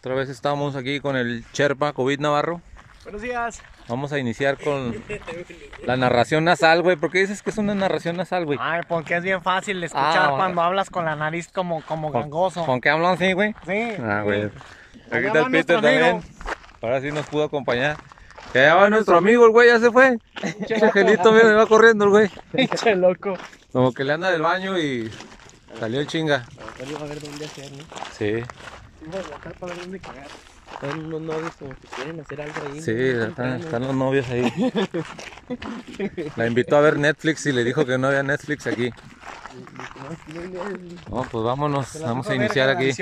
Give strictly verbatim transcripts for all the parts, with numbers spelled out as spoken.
Otra vez estamos aquí con el Sherpa COVID Navarro. Buenos días. Vamos a iniciar con la narración nasal, güey. ¿Por qué dices que es una narración nasal, güey? Ay, porque es bien fácil de escuchar Ah, cuando hablas con la nariz como, como gangoso. ¿Con qué hablan así, güey? Sí. Ah, güey. Sí. Aquí Allá está el va Peter nuestro también. amigo. Ahora sí nos pudo acompañar. Que allá va nuestro amigo, el güey, ya se fue. Ese angelito, mira, me va corriendo el güey. Pinche loco. Como que le anda del baño y salió en chinga. A ver dónde hacer, ¿no? Sí, Vamos a bajar para ver dónde cagar. Están unos novios como que quieren hacer algo ahí. sí, ¿no? están, están los novios ahí. La invitó a ver Netflix y le dijo que no había Netflix aquí. No, pues vámonos, vamos a iniciar aquí.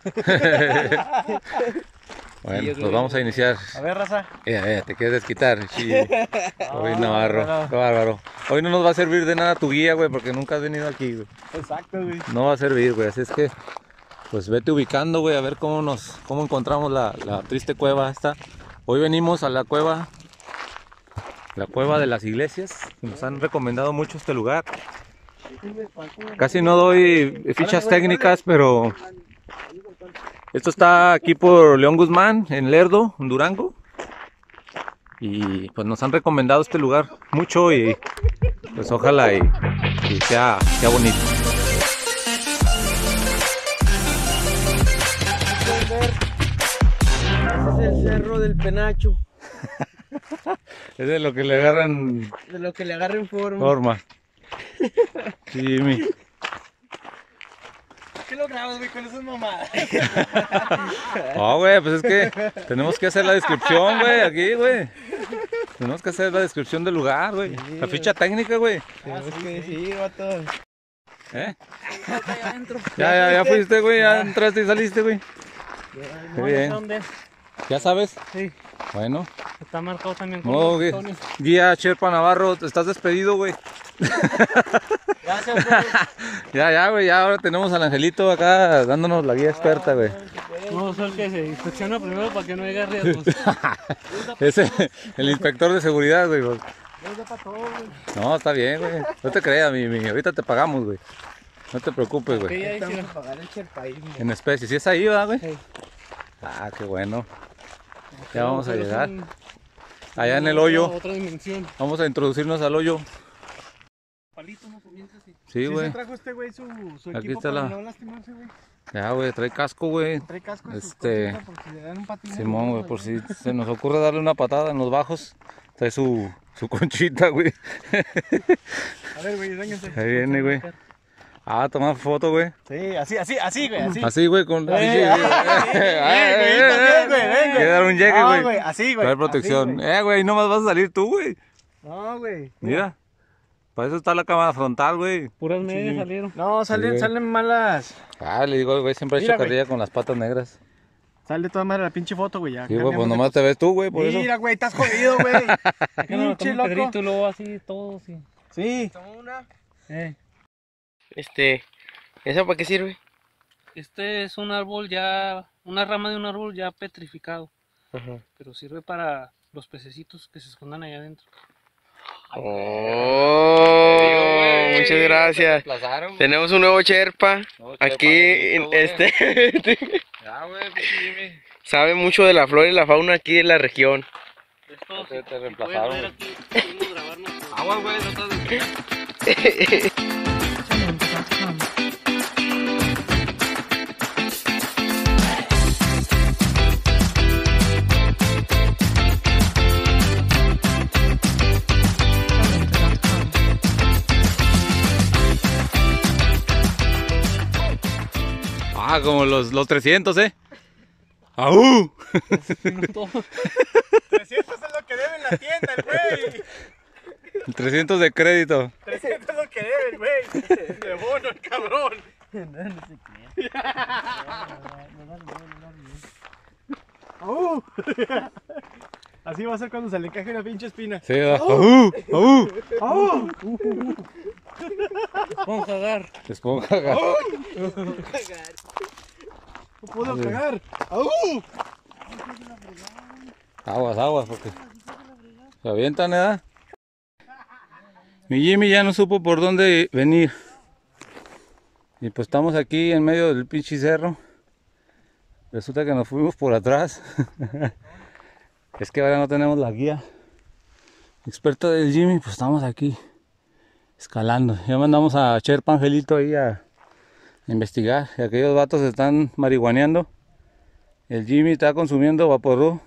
Bueno, pues vamos a iniciar. A ver, raza. Eh, eh, te quieres desquitar, sí. Hoy Navarro, qué bárbaro. Hoy no nos va a servir de nada tu guía, güey, porque nunca has venido aquí, güey. Exacto, güey. No va a servir, güey, así es que, pues vete ubicando, güey, a ver cómo nos, cómo encontramos la, la triste cueva esta. Hoy venimos a la cueva, la cueva de las iglesias. Nos han recomendado mucho este lugar. Casi no doy fichas técnicas, pero esto está aquí por León Guzmán, en Lerdo, en Durango. Y pues nos han recomendado este lugar mucho y pues ojalá y, y sea, sea bonito. Ese es el cerro del penacho. Es de lo que le agarran De lo que le agarren forma. forma. Sí, mi. ¿Qué lo grabas, güey, con esas mamadas? No, güey, pues es que tenemos que hacer la descripción, güey, aquí, güey. Tenemos que hacer la descripción del lugar, güey. La ficha técnica, güey. Tenemos que decir, vato. ¿Eh? Ya, ya, ya fuiste, güey, ya entraste y saliste, güey. Qué bien. ¿Dónde? ¿Ya sabes? Sí. Bueno. Está marcado también con No, los güey. botones. Guía Sherpa Navarro, estás despedido, güey. Gracias, güey. Ya, ya, güey, ya ahora tenemos al Angelito acá dándonos la guía experta, güey. No, soy el que se inspecciona primero para que no haya riesgos. Ese, el inspector de seguridad, güey. Yo para todo, güey. No, está bien, güey. No te creas, mi, mi. Ahorita te pagamos, güey. No te preocupes, güey. Vamos a pagar el Sherpaísmo. En especie. ¿Sí es ahí, verdad, güey? Sí. Ah, qué bueno. Ya vamos a Pero es llegar. un- Allá en el hoyo. Otra dimensión. Vamos a introducirnos al hoyo. Palito, no comienza así. Sí, ¿Sí güey. se trajo este güey su, su Aquí equipo está para la- no lastimarse, güey? Ya, güey, trae casco, güey. Trae casco y sus Este, cositas por si le dan un patín. Simón, güey, por si se nos ocurre darle una patada en los bajos. Trae su, su conchita, güey. A ver, güey, vénganse. Ahí viene, güey. Ah, toma foto, güey. Sí, así, así, así, güey, así. Así, güey, con... Eh, sí, sí, ah, güey. sí, Ay, güey, ay, también, güey, ay, ven, güey. Quiere dar un llegue, No, güey. güey, así, güey. Trae protección. así, güey. Eh, güey, no más vas a salir tú, güey. No, güey. Mira. Para eso está la cámara frontal, güey. Puras medias salieron. No, salen, güey. salen malas. Ah, le digo, güey, siempre ha hecho Mira, güey. carrilla con las patas negras. Sale toda madre la pinche foto, güey, ya. Sí, güey, pues cambiamos de nomás te ves tú, güey, por cosa. eso. Mira, güey, estás jodido, güey. Pinche loco. Pedrito, luego así, todo, sí. Sí. Eh, Este, ¿eso para qué sirve? este es un árbol ya, una rama de un árbol ya petrificado, Ajá. pero sirve para los pececitos que se escondan allá adentro. Oh, muchas gracias. Tenemos un nuevo Sherpa aquí, en este, Ya, güey, pinche Jimmy. sabe mucho de la flora y la fauna aquí de la región. Esto, Te- si- te si reemplazaron, pueden ver aquí, pudimos grabar nuestro- Agua, güey, no estás de... Ah, como los, los trescientos, ¿eh? ¡Aú! trescientos es lo que debe en la tienda, el güey. trescientos de crédito. trescientos es lo que debe, el güey. De bono, el cabrón. ¡Au! Así va a ser cuando se le encaje una pinche espina. Sí, ¿verdad? ¡Aú! ¡Aú! ¡Au! Vamos a dar. Esponja. No puedo cagar. ¡Au! Aguas, aguas, porque se avientan, ¿verdad? Mi Jimmy ya no supo por dónde venir. Y pues estamos aquí en medio del pinche cerro. Resulta que nos fuimos por atrás. Es que ahora no tenemos la guía experta del Jimmy, pues estamos aquí escalando. Ya mandamos a Cherpa Angelito ahí a investigar. Y aquellos vatos están marihuaneando. El Jimmy está consumiendo vaporú.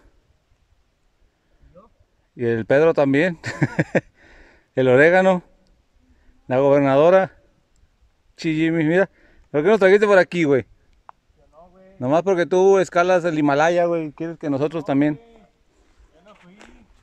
Y el Pedro también. El orégano. La gobernadora. Sí, Jimmy, mira. ¿Por qué nos trajiste por aquí, güey? No, güey. Nomás porque tú escalas el Himalaya, güey. Quieres que nosotros también. Yo no fui.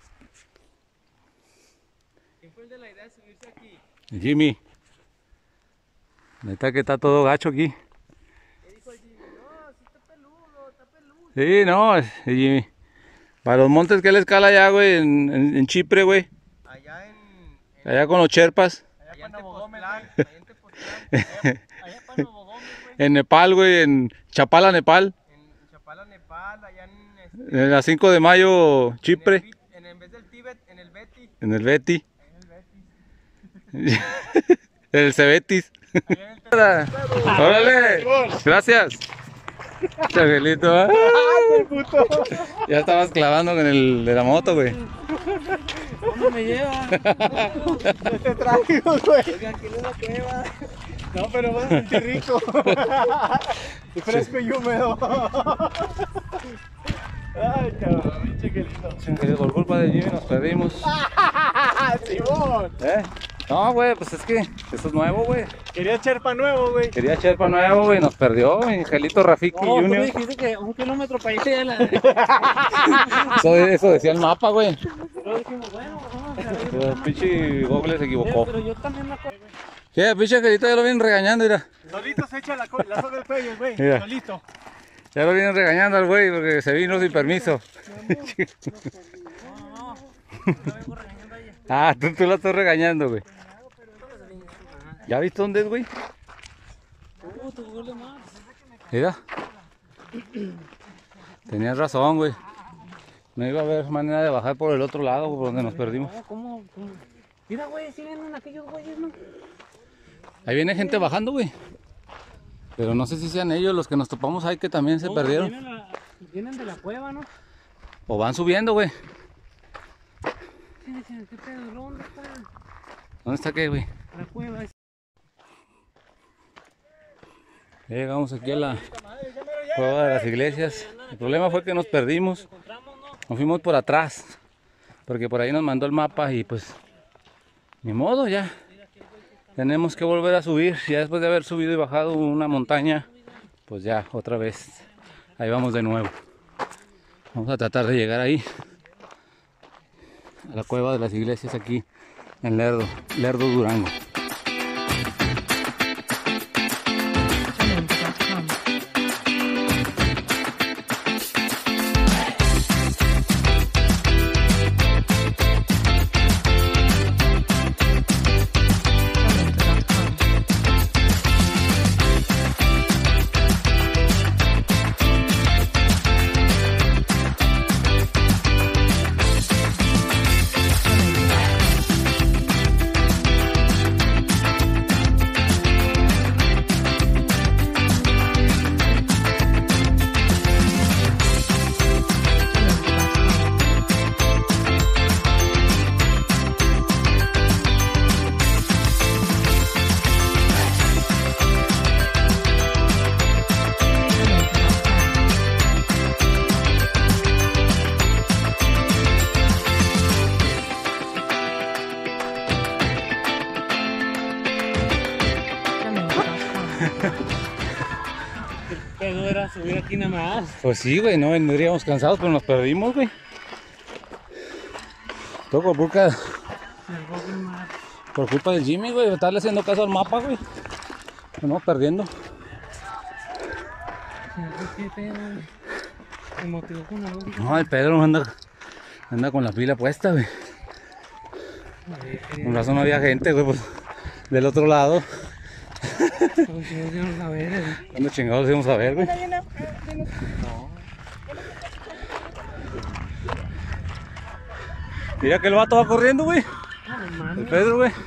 ¿Quién fue el de la idea de subirse aquí? El Jimmy. Neta que está todo gacho aquí. ¿Qué dijo el Jimmy? No, sí está peludo, está peludo. Sí, no, es el Jimmy. Para los montes que él escala allá, güey, en, en, en Chipre, güey. Allá en... en Allá con los Cherpas. allá en Tepoztlán, allá en Tepoztlán. Allá, allá para Nuevo Gómez, güey. En Nepal, güey, en Chapala, Nepal. En Chapala, Nepal, allá en... Este, En la cinco de mayo, en, el, Chipre. Bit- en, en vez del Tíbet, en el Beti. En el Beti. En el Betis. En el Cebetis. Allá en el ¡Órale! Gracias. Changelito, ¿eh? ¡Ay, el puto! Ya estabas clavando con el de la moto, güey. ¿Cómo me llevan? Ya te traigo, güey. Oiga, aquí en una cueva. No, pero vas a sentir rico. Y fresco y húmedo. Ay, cabrón, pinche que lindo. Changelito, por culpa de Jimmy nos perdimos. ¡Simón! ¿Eh? No, güey, pues es que eso es nuevo, güey. Quería Cherpa nuevo, güey. Quería Cherpa nuevo, güey, nos perdió, Angelito Rafiki No, tú me Junior. dijiste que un kilómetro para irse de la... Eso, eso decía el mapa, güey. Pero dijimos, bueno, vamos a ver. Pero el pinche Google se equivocó. Pero yo también me acuerdo. ¿Qué? Pinche Angelito ya lo vienen regañando, mira. Solito se echa la, co- la soga del cuello, güey. Mira. Solito. Ya lo vienen regañando al güey porque se vino sin permiso. No, no, no. Yo vengo regañando a ella. Ah, tú, tú la estás regañando, güey. ¿Ya viste dónde es, güey? Uh, tu Google Maps. Mira. Tenías razón, güey. No iba a haber manera de bajar por el otro lado, por donde nos perdimos. No, ¿cómo? ¿Cómo? Mira, güey, siguen en aquellos güeyes, ¿no? Ahí viene gente bajando, güey. Pero no sé si sean ellos los que nos topamos ahí que también se No, perdieron. Vienen, la- vienen de la cueva, ¿no? O van subiendo, güey. ¿Qué, qué, qué pedo? ¿Dónde está ¿Dónde está qué, güey? la cueva? Ya llegamos aquí a la cueva de las iglesias. El problema fue que nos perdimos. Encontramos, ¿no? Nos fuimos por atrás. Porque por ahí nos mandó el mapa y pues... Ni modo, ya. Tenemos que volver a subir. Ya después de haber subido y bajado una montaña, pues ya, otra vez. Ahí vamos de nuevo. Vamos a tratar de llegar ahí. A la cueva de las iglesias aquí en Lerdo, Lerdo, Durango. Pero era subir aquí nada más. Pues sí, güey, no vendríamos cansados, pero nos perdimos, güey. Todo por culpa, El Google Maps. por culpa del Jimmy, güey, de estarle haciendo caso al mapa, güey. Nos vamos perdiendo. ¿Qué pedo? Me motivó con la música. No, el Pedro anda, anda con la pila puesta, güey. Con razón no había gente, güey, pues, del otro lado. Pues yo no la ver, eh. ¿Cuándo chingados íbamos a ver, güey? Mira que el vato va corriendo, güey. No, El mames. Pedro, güey.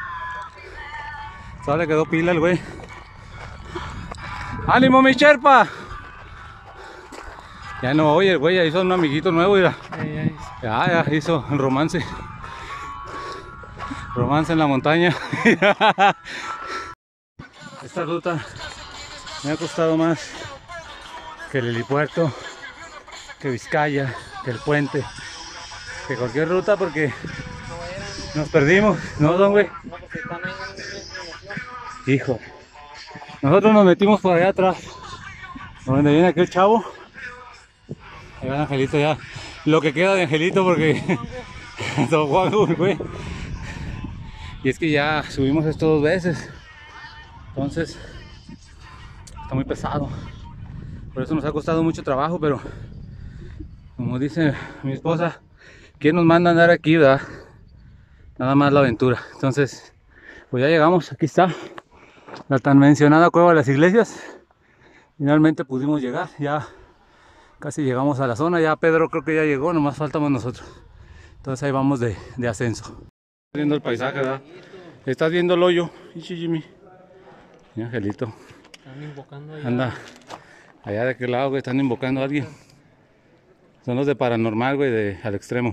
Solo le quedó pila el güey. ¡Ánimo, mi Cherpa! Ya no, oye, el güey ya hizo un amiguito nuevo, mira. Ahí, ahí. Ya, ya hizo el romance. Romance en la montaña. Esta ruta me ha costado más que el helipuerto, que Vizcaya, que el puente, que cualquier ruta porque nos perdimos, ¿no, don güey? Hijo, nosotros nos metimos por allá atrás, donde viene aquel chavo. Ahí va Angelito ya, lo que queda de Angelito porque don Juan, güey. Y es que ya subimos esto dos veces, entonces está muy pesado. Por eso nos ha costado mucho trabajo, pero como dice mi esposa, ¿quién nos manda a andar aquí, verdad? Nada más la aventura. Entonces, pues ya llegamos, aquí está la tan mencionada Cueva de las Iglesias. Finalmente pudimos llegar, ya casi llegamos a la zona, ya Pedro creo que ya llegó, nomás faltamos nosotros. Entonces ahí vamos de, de ascenso. Estás viendo el paisaje, ¿verdad? Estás viendo el hoyo, Ichi Jimmy. Mi Angelito. Están invocando allá. Anda, allá de aquel lado, güey, están invocando a alguien. Son los de paranormal, güey, de al extremo.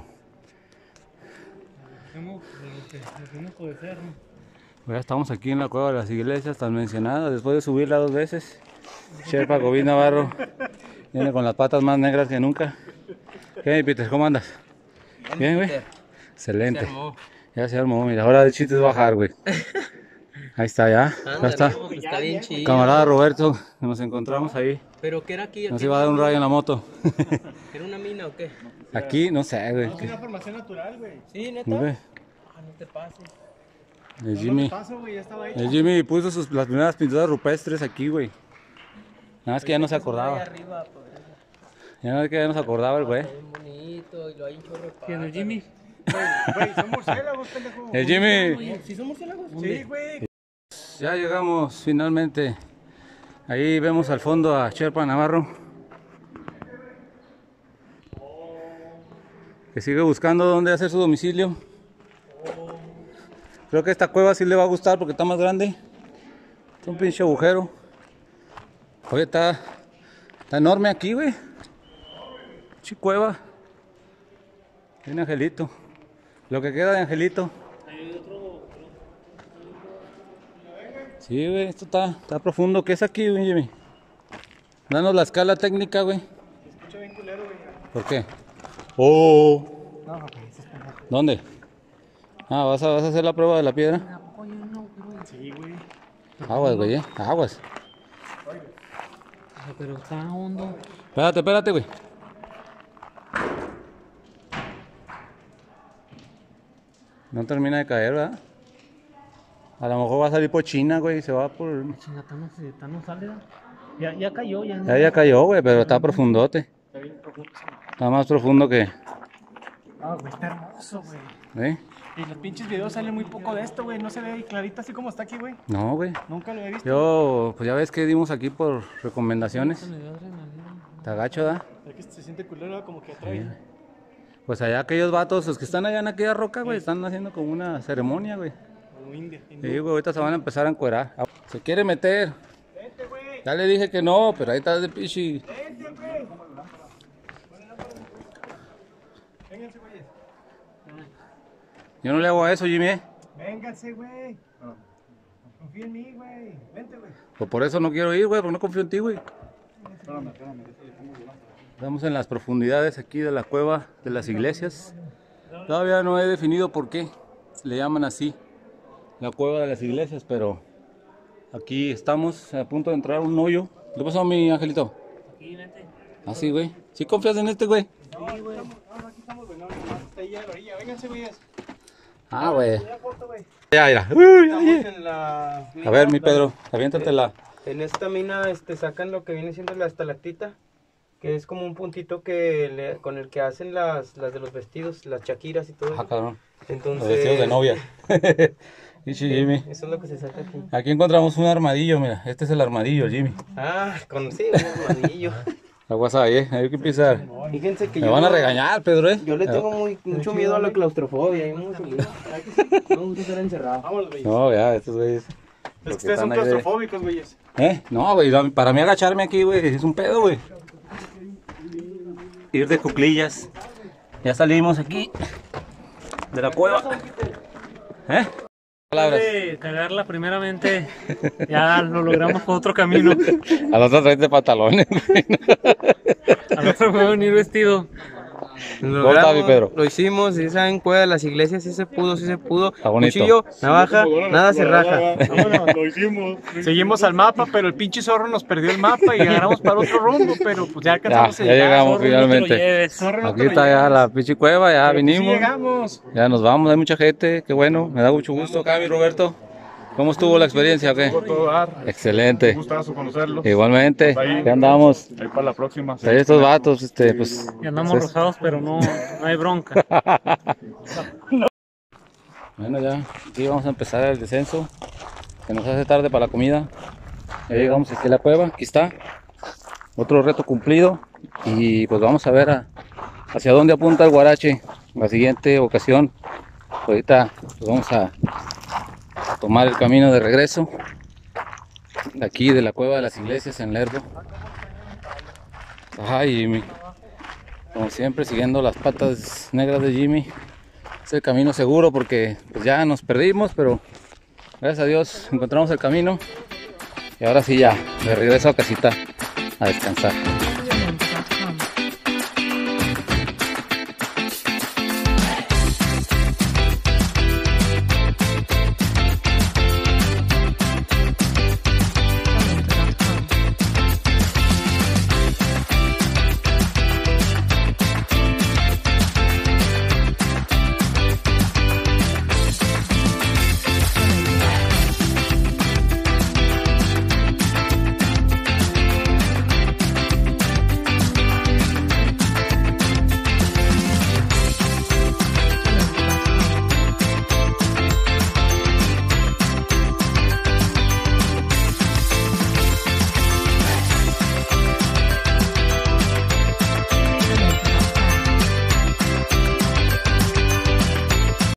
Ya estamos aquí en la Cueva de las Iglesias, tan mencionada, después de subirla dos veces. Sherpa Govind Navarro viene con las patas más negras que nunca. ¿Qué, Peter? ¿Cómo andas? Bien, güey. Excelente. Se armó. Ya se armó, mira, ahora el chiste es bajar, güey. Ahí está, ya. Ya está. Está bien chido. Camarada Roberto, nos encontramos ahí. ¿Pero qué era aquí? Nos iba a dar un rayo en la moto. ¿Era una mina o qué? Aquí, no sé, güey. Es una formación natural, güey. Sí, neta. ¿No ve? Ah, no te pases. El No Jimmy, me paso, güey, ya estaba ahí. el Jimmy puso sus, las primeras pinturas rupestres aquí, güey. Nada más que ya no se Ahí acordaba. arriba, pues. Ya no es que ya no se acordaba el güey. Está bien bonito y lo hay un chorro de ¿Quién es Jimmy? Güey, son murciélagos, pendejo. El Jimmy. Oye, ¿sí son murciélagos? Sí, güey. Ya llegamos finalmente. Ahí vemos al fondo a Sherpa Navarro, que sigue buscando dónde hacer su domicilio. Creo que esta cueva sí le va a gustar porque está más grande. Es un pinche agujero. Oye, está, está enorme aquí, güey. Pinche cueva. Tiene Angelito. Lo que queda de Angelito. Sí, güey, esto está, está profundo. ¿Qué es aquí, güey, Jimmy? Danos la escala técnica, güey. Escucha bien culero, güey. ¿Por qué? Oh. ¿Dónde? Ah, ¿vas a, vas a hacer la prueba de la piedra? Sí, güey. Aguas, güey, eh. Aguas. Pero está hondo. Espérate, espérate, güey. No termina de caer, ¿verdad? A lo mejor va a salir por China, güey, y se va por... Chingata no se está, no sale. Ya, ya cayó, ya. Ya, ya cayó, güey, pero está profundote. Está bien profundo. Está más profundo que... Ah, güey, está hermoso, güey. ¿Eh? Y los pinches videos salen muy poco de esto, güey. No se ve ahí clarito así como está aquí, güey. No, güey. Nunca lo he visto. Yo, pues ya ves que dimos aquí por recomendaciones. Está gacho, ¿da? Es que se siente culero, como que atrae. Pues allá aquellos vatos, los que están allá en aquella roca, güey, están haciendo como una ceremonia, güey. Como india. Sí, güey, ahorita se van a empezar a encuerar. Se quiere meter. Vente, güey. Ya le dije que no, pero ahí está de pichi. Vente, güey. Vénganse, güey. Yo no le hago a eso, Jimmy. ¿eh? Vénganse, güey. Confía en mí, güey. Vente, güey. Pues por eso no quiero ir, güey, porque no confío en ti, güey. Estamos en las profundidades aquí de la Cueva de las Iglesias. Todavía no he definido por qué le llaman así, la Cueva de las Iglesias, pero aquí estamos a punto de entrar a un hoyo. ¿Qué pasó, mi Angelito? Aquí, vente. Ah, sí, güey. ¿Sí confías en este, güey? Sí, güey. No, no, aquí estamos, güey. No, nomás está ahí a la orilla. Vénganse, güey. Ah, güey. Ya, foto, güey. Ya, mira. Uy, Estamos oye. en la A ver, mi Pedro, aviéntatela. En esta mina este, sacan lo que viene siendo la estalactita, que es como un puntito que le- con el que hacen las, las de los vestidos, las chaquiras y todo. Ah, cabrón. Entonces, Los vestidos de novia. Y sí, Jimmy. Eso es lo que se saca aquí. Aquí encontramos un armadillo, mira. Este es el armadillo, Jimmy. Ah, con sí, un armadillo. Aguas ahí, eh. Hay que pisar. Fíjense que Me yo, van a regañar, Pedro, eh. yo le tengo muy, mucho miedo a la claustrofobia. y mucho miedo. No me gusta estar encerrado. Vámonos, güey. No, ya, estos güeyes. Es Los que que ustedes son están ahí de- claustrofóbicos, güeyes. ¿Eh? No, güey, para mí agacharme aquí, güey, es un pedo, güey. ir de cuclillas. Ya salimos aquí de la cueva. ¿Eh? Palabras. De cagarla primeramente, ya lo logramos por otro camino. A los otros de pantalones. Al otro me voy a venir vestido. ¿Cómo está, mi Pedro? Lo hicimos, si saben, cueva de las iglesias, sí se pudo, sí se pudo. Está bonito. Cuchillo, navaja, nada se raja. Lo hicimos. Seguimos al mapa, pero el pinche zorro nos perdió el mapa y agarramos para otro rumbo, pero pues ya Ya, alcanzamos a ya llegar. llegamos Zorro, no te lo finalmente. lleves. Zorro, no te Aquí lo está ya lleves. la pinche cueva, ya Pero, pues, sí vinimos. llegamos. Ya nos vamos, hay mucha gente, qué bueno, me da mucho gusto acá, mi Roberto. ¿Cómo estuvo la experiencia o qué? Por todo dar. Excelente. Un gustazo conocerlos. Igualmente, Ahí. ya andamos. Ahí para la próxima. Ahí estos vatos, este, pues. Y andamos pues, rosados, pero no, no hay bronca. Bueno, ya, aquí vamos a empezar el descenso. Se nos hace tarde para la comida. Ya llegamos aquí a la cueva, aquí está. Otro reto cumplido. Y pues vamos a ver a- hacia dónde apunta el Guarache. La siguiente ocasión. Ahorita pues, vamos a tomar el camino de regreso. De aquí de la cueva de las iglesias en Lerdo. Ay, Jimmy. Como siempre, siguiendo las patas negras de Jimmy. Es el camino seguro porque pues, ya nos perdimos, pero gracias a Dios encontramos el camino. Y ahora sí ya, de regreso a casita a descansar.